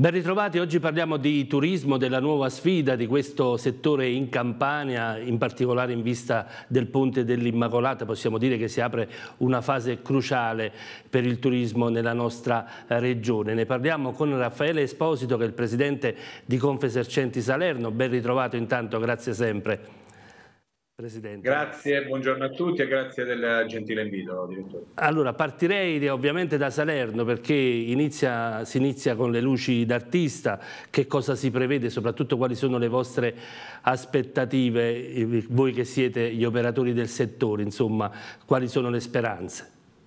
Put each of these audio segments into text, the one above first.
Ben ritrovati, oggi parliamo di turismo, della nuova sfida di questo settore in Campania, in particolare in vista del Ponte dell'Immacolata. Possiamo dire che si apre una fase cruciale per il turismo nella nostra regione. Ne parliamo con Raffaele Esposito, che è il presidente di Confesercenti Salerno. Ben ritrovato intanto, grazie sempre. Presidente. Grazie, buongiorno a tutti e grazie del gentile invito, direttore. Allora, partirei ovviamente da Salerno perché si inizia con le luci d'artista. Che cosa si prevede, soprattutto quali sono le vostre aspettative, voi che siete gli operatori del settore, insomma, quali sono le speranze?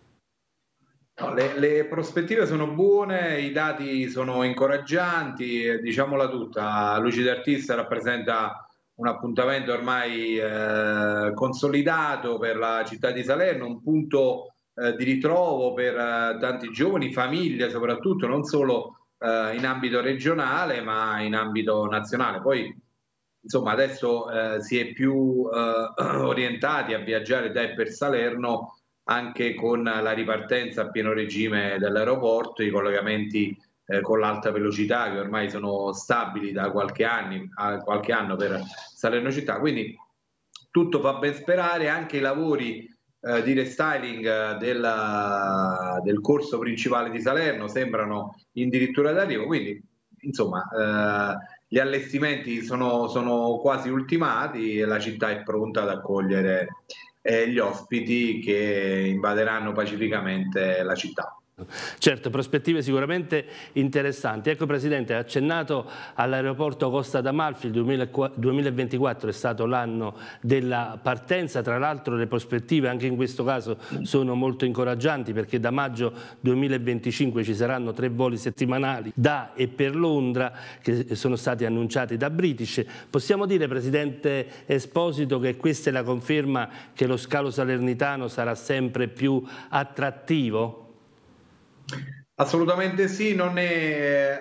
No, le prospettive sono buone, i dati sono incoraggianti, diciamola tutta, Luci d'Artista rappresenta un appuntamento ormai consolidato per la città di Salerno, un punto di ritrovo per tanti giovani, famiglie soprattutto, non solo in ambito regionale ma in ambito nazionale. Poi insomma adesso si è più orientati a viaggiare da e per Salerno anche con la ripartenza a pieno regime dell'aeroporto, i collegamenti con l'alta velocità che ormai sono stabili da qualche anno per Salerno città, quindi tutto fa ben sperare. Anche i lavori di restyling del corso principale di Salerno sembrano addirittura d'arrivo, quindi insomma gli allestimenti sono quasi ultimati e la città è pronta ad accogliere gli ospiti che invaderanno pacificamente la città. Certo, prospettive sicuramente interessanti. Ecco Presidente, ha accennato all'aeroporto Costa d'Amalfi, il 2024 è stato l'anno della partenza, tra l'altro le prospettive anche in questo caso sono molto incoraggianti perché da maggio 2025 ci saranno 3 voli settimanali da e per Londra che sono stati annunciati da British. Possiamo dire, Presidente Esposito, che questa è la conferma che lo scalo salernitano sarà sempre più attrattivo? Assolutamente sì, non è,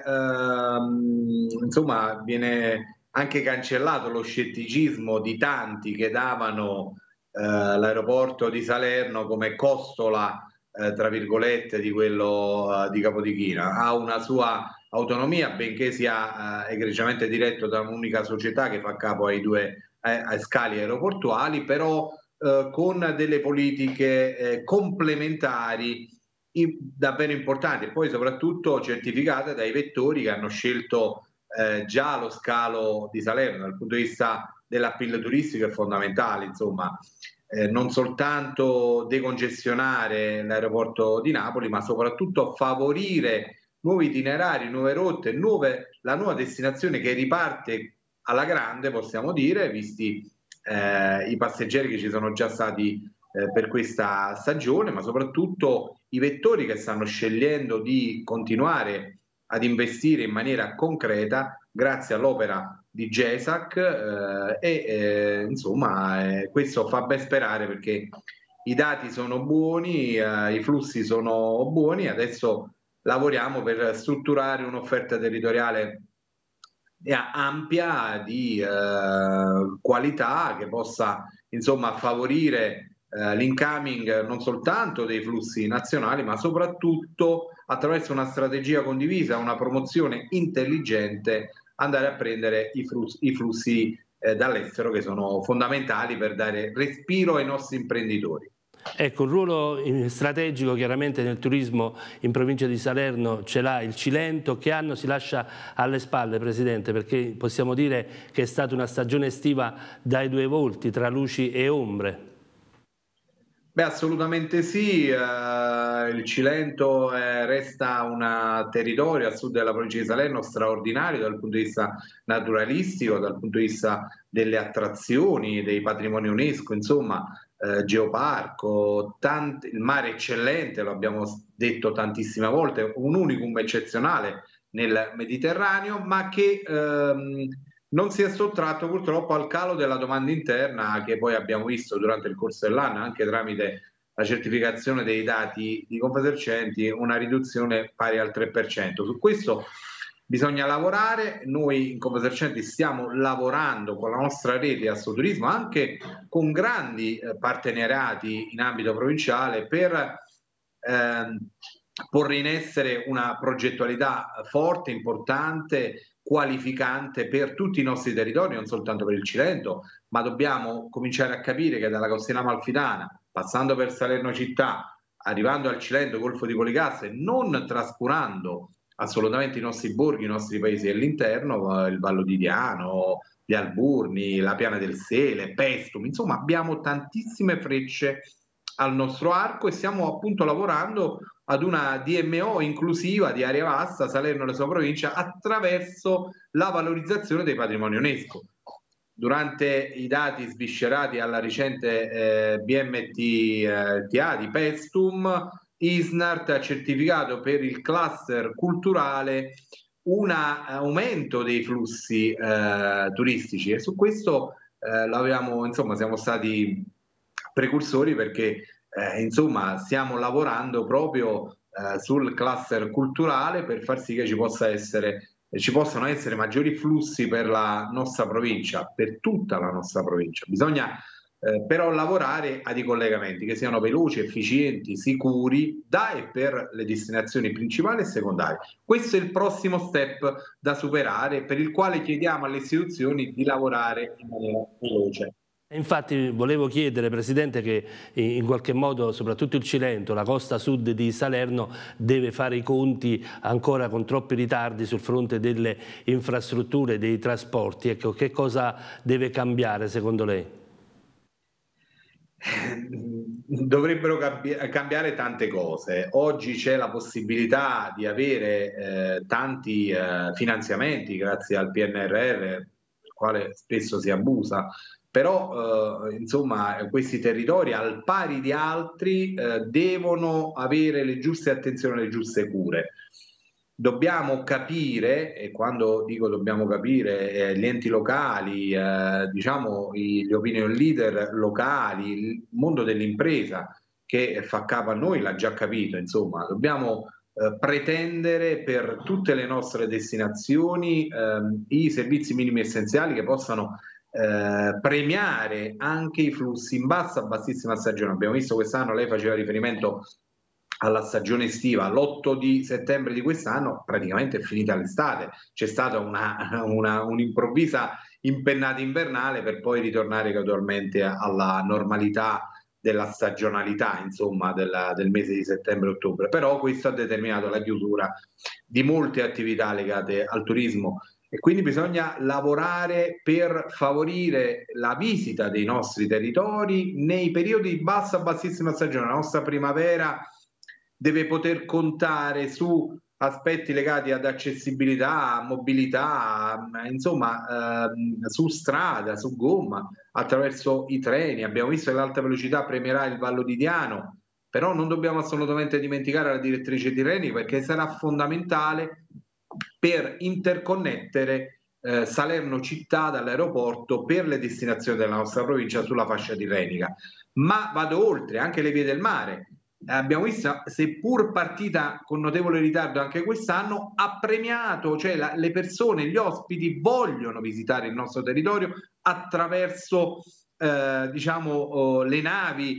insomma, viene anche cancellato lo scetticismo di tanti che davano l'aeroporto di Salerno come costola, tra virgolette, di quello di Capodichino. Ha una sua autonomia, benché sia egregiamente diretto da un'unica società che fa capo ai due ai scali aeroportuali, però con delle politiche complementari davvero importanti e poi soprattutto certificate dai vettori che hanno scelto già lo scalo di Salerno. Dal punto di vista dell'appeal turistico è fondamentale, insomma, non soltanto decongestionare l'aeroporto di Napoli, ma soprattutto favorire nuovi itinerari, nuove rotte, la nuova destinazione che riparte alla grande, possiamo dire, visti i passeggeri che ci sono già stati per questa stagione, ma soprattutto i vettori che stanno scegliendo di continuare ad investire in maniera concreta grazie all'opera di GESAC insomma questo fa ben sperare perché i dati sono buoni, i flussi sono buoni, adesso lavoriamo per strutturare un'offerta territoriale ampia di qualità che possa insomma favorire l'incoming non soltanto dei flussi nazionali ma soprattutto attraverso una strategia condivisa, una promozione intelligente andare a prendere i flussi dall'estero che sono fondamentali per dare respiro ai nostri imprenditori. Ecco, un ruolo strategico chiaramente nel turismo in provincia di Salerno ce l'ha il Cilento. Che anno si lascia alle spalle, Presidente? Perché possiamo dire che è stata una stagione estiva dai due volti, tra luci e ombre. Beh, assolutamente sì, il Cilento resta un territorio a sud della provincia di Salerno straordinario dal punto di vista naturalistico, dal punto di vista delle attrazioni, dei patrimoni UNESCO, insomma, Geoparco, il mare eccellente, lo abbiamo detto tantissime volte, un unicum eccezionale nel Mediterraneo, ma che non si è sottratto purtroppo al calo della domanda interna che poi abbiamo visto durante il corso dell'anno anche tramite la certificazione dei dati di Confesercenti, una riduzione pari al 3%. Su questo bisogna lavorare, noi in Confesercenti stiamo lavorando con la nostra rete Assoturismo anche con grandi partenariati in ambito provinciale per porre in essere una progettualità forte, importante, qualificante per tutti i nostri territori, non soltanto per il Cilento, ma dobbiamo cominciare a capire che dalla Costiera Amalfitana, passando per Salerno città, arrivando al Cilento, Golfo di Policastro, non trascurando assolutamente i nostri borghi, i nostri paesi dell'interno, il Vallo di Diano, gli Alburni, la Piana del Sele, Pestum, insomma abbiamo tantissime frecce al nostro arco e stiamo appunto lavorando ad una DMO inclusiva di area vasta, Salerno e la sua provincia, attraverso la valorizzazione dei patrimoni UNESCO. Durante i dati sviscerati alla recente BMTA di Pestum, Isnart ha certificato per il cluster culturale un aumento dei flussi turistici e su questo siamo stati precursori perché insomma stiamo lavorando proprio sul cluster culturale per far sì che ci possano essere maggiori flussi per la nostra provincia, per tutta la nostra provincia. Bisogna però lavorare a dei collegamenti che siano veloci, efficienti, sicuri da e per le destinazioni principali e secondarie. Questo è il prossimo step da superare, per il quale chiediamo alle istituzioni di lavorare in maniera veloce. Infatti volevo chiedere, Presidente, che in qualche modo soprattutto il Cilento, la costa sud di Salerno, deve fare i conti ancora con troppi ritardi sul fronte delle infrastrutture, dei trasporti. Ecco, che cosa deve secondo lei? Dovrebbero cambiare tante cose. Oggi c'è la possibilità di avere tanti finanziamenti grazie al PNRR, del quale spesso si abusa, però insomma questi territori al pari di altri devono avere le giuste attenzioni, le giuste cure. Dobbiamo capire, e quando dico dobbiamo capire, gli enti locali, diciamo gli opinion leader locali, il mondo dell'impresa che fa capo a noi l'ha già capito, insomma, dobbiamo pretendere per tutte le nostre destinazioni i servizi minimi essenziali che possano premiare anche i flussi in bassa a bassissima stagione. Abbiamo visto quest'anno, lei faceva riferimento alla stagione estiva, l'8 di settembre di quest'anno praticamente è finita l'estate, c'è stata un'improvvisa impennata invernale per poi ritornare gradualmente alla normalità della stagionalità, insomma, del mese di settembre-ottobre, però questo ha determinato la chiusura di molte attività legate al turismo e quindi bisogna lavorare per favorire la visita dei nostri territori nei periodi di bassa bassissima stagione. La nostra primavera deve poter contare su aspetti legati ad accessibilità, mobilità, insomma, su strada, su gomma, attraverso i treni. Abbiamo visto che l'alta velocità premierà il Vallo di Diano, però non dobbiamo assolutamente dimenticare la direttrice di Reni perché sarà fondamentale per interconnettere Salerno città dall'aeroporto per le destinazioni della nostra provincia sulla fascia tirrenica. Ma vado oltre, anche le vie del mare. Abbiamo visto, seppur partita con notevole ritardo anche quest'anno, ha premiato, cioè le persone, gli ospiti vogliono visitare il nostro territorio attraverso diciamo le navi,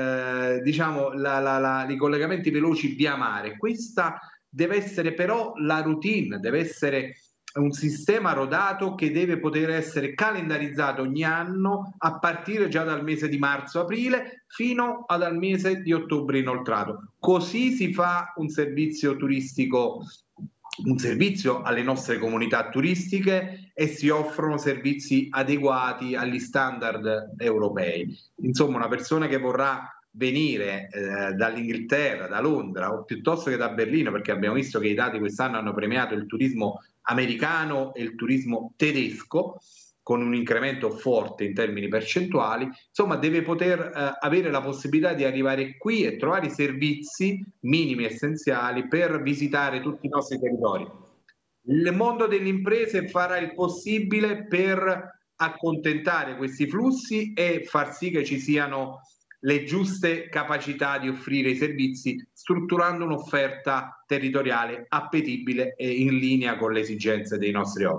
diciamo i collegamenti veloci via mare. Questa deve essere però la routine, deve essere un sistema rodato che deve poter essere calendarizzato ogni anno a partire già dal mese di marzo-aprile fino al mese di ottobre inoltrato. Così si fa un servizio turistico, un servizio alle nostre comunità turistiche e si offrono servizi adeguati agli standard europei. Insomma, una persona che vorrà venire dall'Inghilterra, da Londra o piuttosto che da Berlino, perché abbiamo visto che i dati quest'anno hanno premiato il turismo americano e il turismo tedesco con un incremento forte in termini percentuali, insomma deve poter avere la possibilità di arrivare qui e trovare i servizi minimi essenziali per visitare tutti i nostri territori. Il mondo delle imprese farà il possibile per accontentare questi flussi e far sì che ci siano le giuste capacità di offrire i servizi, strutturando un'offerta territoriale appetibile e in linea con le esigenze dei nostri ospiti.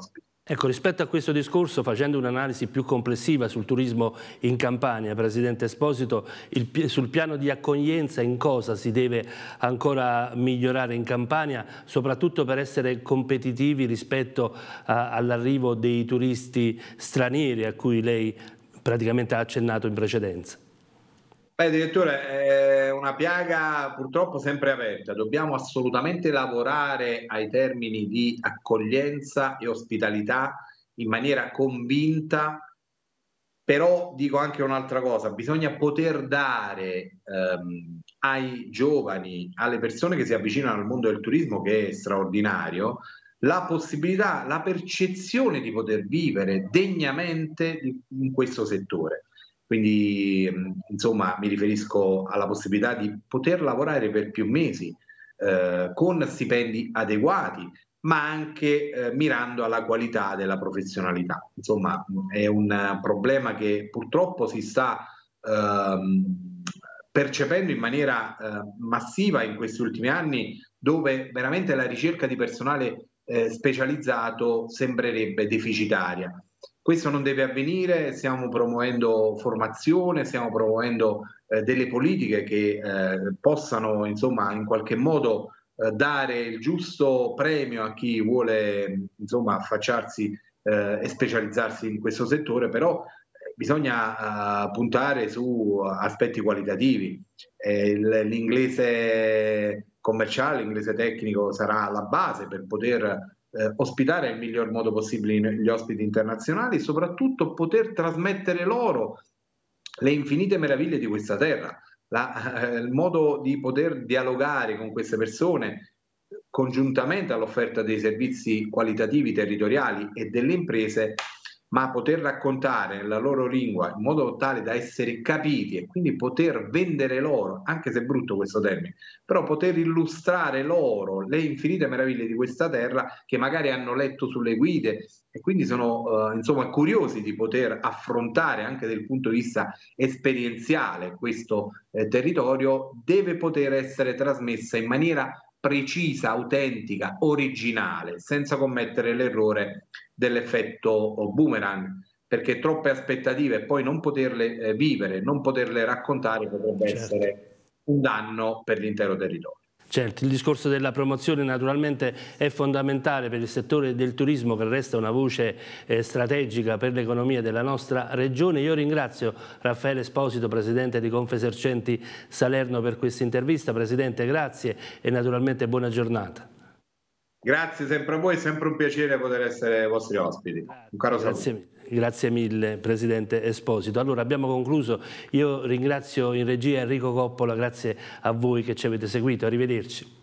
Ecco, rispetto a questo discorso, facendo un'analisi più complessiva sul turismo in Campania, Presidente Esposito, sul piano di accoglienza in cosa si deve ancora migliorare in Campania, soprattutto per essere competitivi rispetto all'arrivo dei turisti stranieri a cui lei praticamente ha accennato in precedenza? Beh, direttore, è una piaga purtroppo sempre aperta. Dobbiamo assolutamente lavorare ai termini di accoglienza e ospitalità in maniera convinta, però dico anche un'altra cosa: bisogna poter dare ai giovani, alle persone che si avvicinano al mondo del turismo, che è straordinario, la possibilità, la percezione di poter vivere degnamente in questo settore. Quindi, insomma, mi riferisco alla possibilità di poter lavorare per più mesi con stipendi adeguati, ma anche mirando alla qualità della professionalità. Insomma, è un problema che purtroppo si sta percependo in maniera massiva in questi ultimi anni, dove veramente la ricerca di personale specializzato sembrerebbe deficitaria. Questo non deve avvenire, stiamo promuovendo formazione, stiamo promuovendo delle politiche che possano, insomma, in qualche modo dare il giusto premio a chi vuole, insomma, affacciarsi e specializzarsi in questo settore, però bisogna puntare su aspetti qualitativi. L'inglese commerciale, l'inglese tecnico sarà la base per poter ospitare nel miglior modo possibile gli ospiti internazionali e soprattutto poter trasmettere loro le infinite meraviglie di questa terra, il modo di poter dialogare con queste persone congiuntamente all'offerta dei servizi qualitativi territoriali e delle imprese, ma poter raccontare nella loro lingua in modo tale da essere capiti e quindi poter vendere loro, anche se è brutto questo termine, però poter illustrare loro le infinite meraviglie di questa terra che magari hanno letto sulle guide e quindi sono insomma curiosi di poter affrontare anche dal punto di vista esperienziale questo territorio, deve poter essere trasmessa in maniera precisa, autentica, originale, senza commettere l'errore dell'effetto boomerang, perché troppe aspettative e poi non poterle vivere, non poterle raccontare potrebbe essere un danno per l'intero territorio. Certo, il discorso della promozione naturalmente è fondamentale per il settore del turismo, che resta una voce strategica per l'economia della nostra regione. Io ringrazio Raffaele Esposito, Presidente di Confesercenti Salerno, per questa intervista. Presidente, grazie e naturalmente buona giornata. Grazie sempre a voi, è sempre un piacere poter essere vostri ospiti. Un caro saluto. Grazie mille Presidente Esposito. Allora abbiamo concluso, io ringrazio in regia Enrico Coppola, grazie a voi che ci avete seguito, arrivederci.